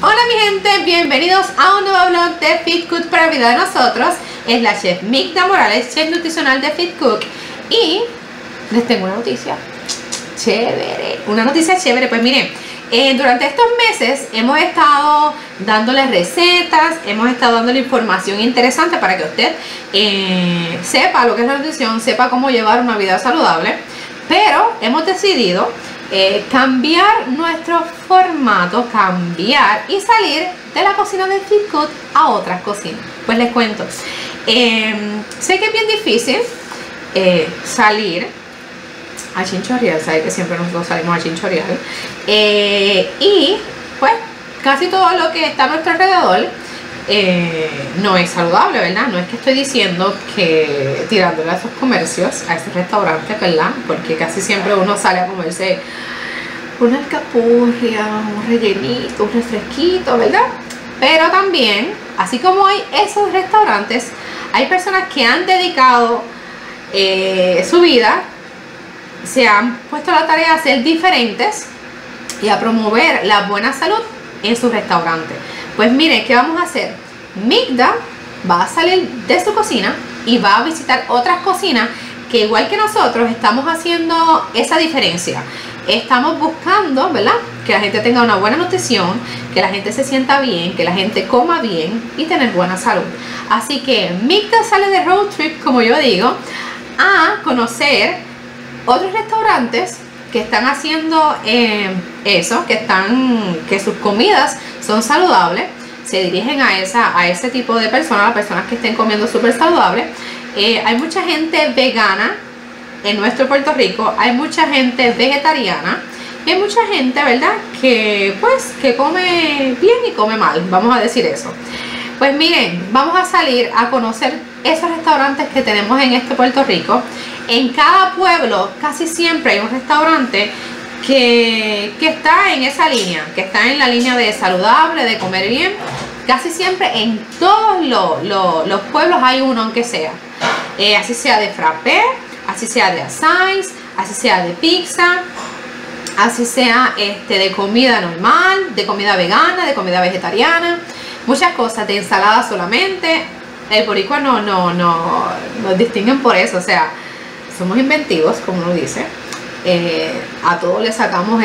Hola mi gente, bienvenidos a un nuevo vlog de Fit Cook para vida de nosotros. Es la chef Migda Morales, chef nutricional de Fit Cook. Y les tengo una noticia chévere. Una noticia chévere, pues miren, durante estos meses hemos estado dándoles recetas, hemos estado dándole información interesante para que usted sepa lo que es la nutrición, sepa cómo llevar una vida saludable. Pero hemos decidido cambiar nuestro formato, cambiar y salir de la cocina de Fit Cook a otras cocinas. Pues les cuento, sé que es bien difícil salir a chinchorrear, sabe que siempre nosotros salimos a chinchorrear, y pues casi todo lo que está a nuestro alrededor no es saludable, ¿verdad? No es que estoy diciendo que tirándole a esos comercios, a esos restaurantes, ¿verdad? Porque casi siempre uno sale a comerse una alcapurria, un rellenito, un refresquito, ¿verdad? Pero también, así como hay esos restaurantes, hay personas que han dedicado su vida, se han puesto a la tarea de ser diferentes y a promover la buena salud en su restaurante. Pues miren, ¿qué vamos a hacer? Migda va a salir de su cocina y va a visitar otras cocinas que igual que nosotros estamos haciendo esa diferencia. Estamos buscando, ¿verdad?, que la gente tenga una buena nutrición, que la gente se sienta bien, que la gente coma bien y tener buena salud. Así que Migda sale de road trip, como yo digo, a conocer otros restaurantes que están haciendo eso, que sus comidas son saludables. Se dirigen a ese tipo de personas, a personas que estén comiendo súper saludable. Hay mucha gente vegana en nuestro Puerto Rico, hay mucha gente vegetariana y hay mucha gente, ¿verdad?, que pues que come bien y come mal, vamos a decir eso. Pues miren, vamos a salir a conocer esos restaurantes que tenemos en este Puerto Rico. En cada pueblo casi siempre hay un restaurante que está en esa línea, que está en la línea de saludable, de comer bien. Casi siempre en todos los pueblos hay uno, aunque sea. Así sea de frappé, así sea de asais, así sea de pizza, así sea de comida normal, de comida vegana, de comida vegetariana. Muchas cosas, de ensalada solamente. El boricua nos distinguen por eso, o sea, somos inventivos, como uno dice. A todos le sacamos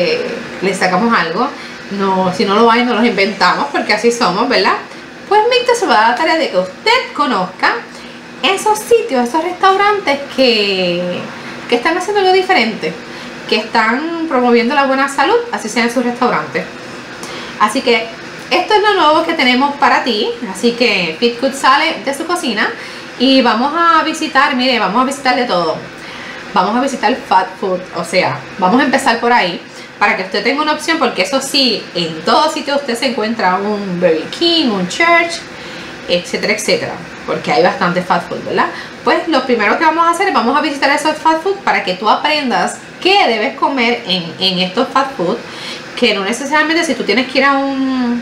algo. No, si no lo hay, no los inventamos, porque así somos, ¿verdad? Pues Migda se va a dar la tarea de que usted conozca esos sitios, esos restaurantes que están haciendo algo diferente, que están promoviendo la buena salud, así sea en sus restaurantes. Así que esto es lo nuevo que tenemos para ti. Así que Fit Cook sale de su cocina y vamos a visitar, mire, vamos a visitar de todo. Vamos a visitar fast food, o sea, vamos a empezar por ahí para que usted tenga una opción, porque eso sí, en todo sitio usted se encuentra un Burger King, un Church, etcétera, etcétera, porque hay bastante fast food, ¿verdad? Pues lo primero que vamos a hacer es vamos a visitar esos fast food para que tú aprendas qué debes comer en estos fast food, que no necesariamente si tú tienes que ir a un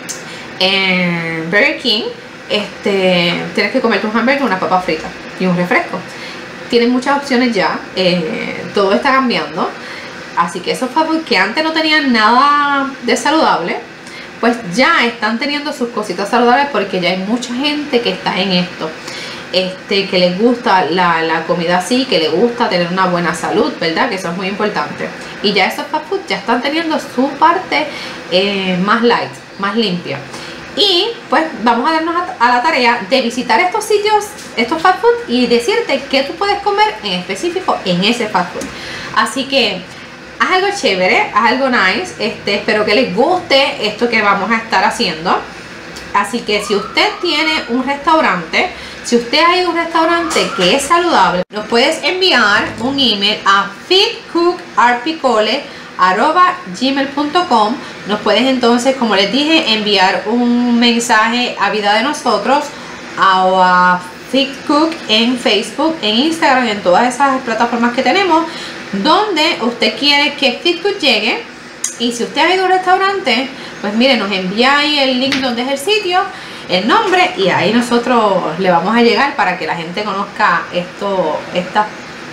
Burger King, tienes que comerte un hamburger, una papa frita y un refresco. Tienen muchas opciones ya, todo está cambiando. Así que esos fast food que antes no tenían nada de saludable, pues ya están teniendo sus cositas saludables, porque ya hay mucha gente que está en esto, que les gusta la comida así, que les gusta tener una buena salud, ¿verdad? Que eso es muy importante. Y ya esos fast food ya están teniendo su parte más light, más limpia. Y pues vamos a darnos a la tarea de visitar estos sitios, estos fast food, y decirte qué tú puedes comer en específico en ese fast food. Así que haz algo chévere, haz algo nice. Espero que les guste esto que vamos a estar haciendo. Así que si usted tiene un restaurante, si usted ha ido a un restaurante que es saludable, nos puedes enviar un email a fitcookrpicole@gmail.com. Nos puedes entonces, como les dije, enviar un mensaje a Vida de Nosotros o a Fit Cook en Facebook, en Instagram, en todas esas plataformas que tenemos, donde usted quiere que Fit Cook llegue. Y si usted ha ido a un restaurante, pues mire, nos envía ahí el link donde es el sitio, el nombre, y ahí nosotros le vamos a llegar para que la gente conozca estas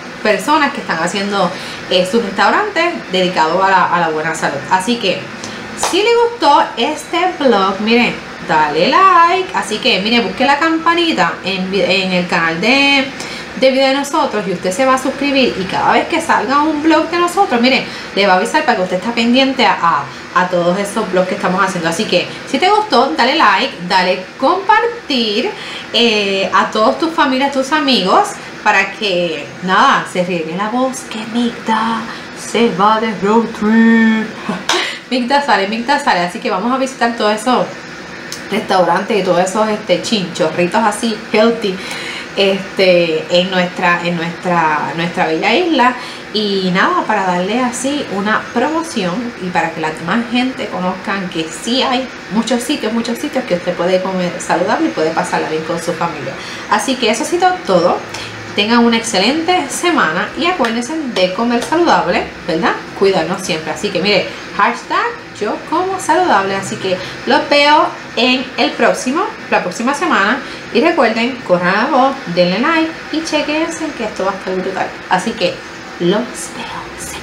personas que están haciendo sus restaurantes dedicados a la buena salud. Así que Si le gustó este vlog, miren, dale like. Así que, mire, busque la campanita en el canal de video de nosotros y usted se va a suscribir. Y cada vez que salga un vlog de nosotros, mire, le va a avisar para que usted esté pendiente a todos esos vlogs que estamos haciendo. Así que, si te gustó, dale like, dale compartir a todos tus familias, tus amigos, para que, nada, se riegue la voz que Migda se va de road trip. Migda sale, así que vamos a visitar todos esos restaurantes y todos esos chinchorritos así healthy en nuestra bella isla. Y nada, para darle así una promoción y para que la demás gente conozcan que sí hay muchos sitios que usted puede comer saludable y puede pasarla bien con su familia. Así que eso ha sido todo. Tengan una excelente semana y acuérdense de comer saludable, ¿verdad? Cuidarnos siempre. Así que mire, hashtag yo como saludable. Así que los veo en la próxima semana. Y recuerden, corran la voz, denle like y chequense que esto va a estar brutal. Así que los veo.